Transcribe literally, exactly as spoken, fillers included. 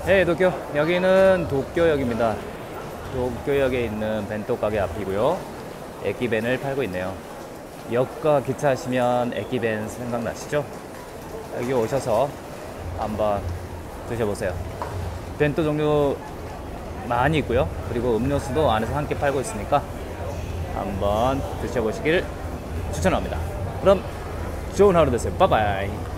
네, 도쿄. 여기는 도쿄역입니다. 도쿄역에 있는 벤또 가게 앞이고요. 에끼벤을 팔고 있네요. 역과 기차하시면 에끼벤 생각나시죠? 여기 오셔서 한번 드셔보세요. 벤또 종류 많이 있고요. 그리고 음료수도 안에서 함께 팔고 있으니까 한번 드셔보시길 추천합니다. 그럼 좋은 하루 되세요. 빠이빠이.